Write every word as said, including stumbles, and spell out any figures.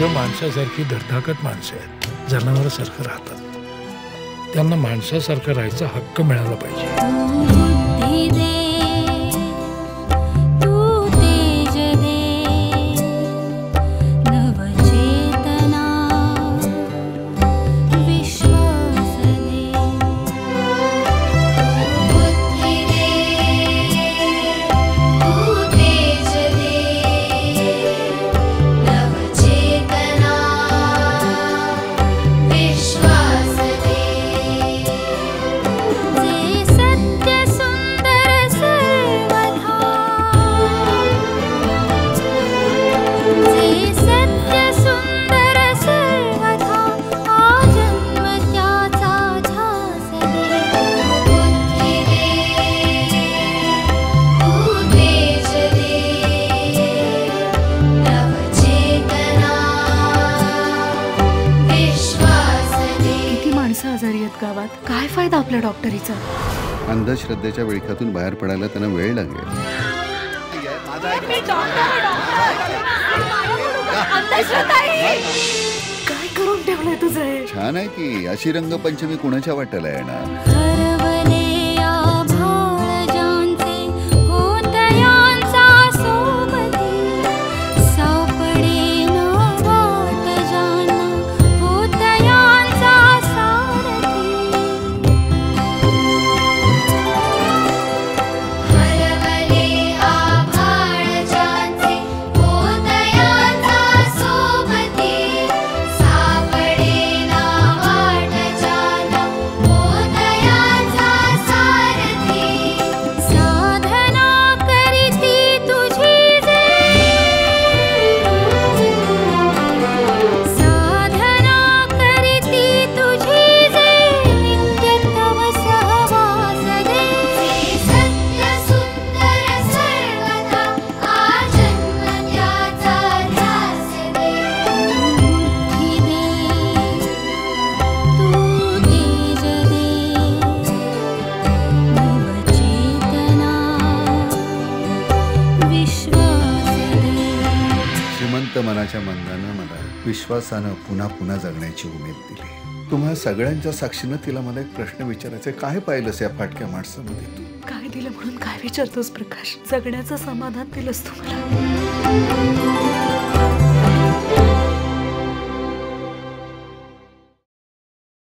इथं माणसासारखी धडधाकट माणसं आहेत, जनावरासारखं राहतात. त्यांना माणसासारखं राहायचा हक्क मिळाला पाहिजे. गावात काय फायदा आपल्या डॉक्टरीचा? अंधश्रद्धेच्या विळख्यातून बाहेर पडायला त्यांना वेळ लागेल. काय करून ठेवलंय तुझं? छान आहे की. अशी रंगपंचमी कुणाच्या वाट्याला येणार? श्रीमंत मनाच्या मंदानं मला विश्वासानं पुन्हा पुन्हा जगण्याची उमेद दिली. तुम्हा सगळ्यांच्या साक्षीनं तिला मला एक प्रश्न विचारायचा. काय पाहिलंस या फाटक्या माणसामध्ये तू? काय दिलं म्हणून काय विचारतोस प्रकाश? जगण्याचं समाधान दिलंस तू मला.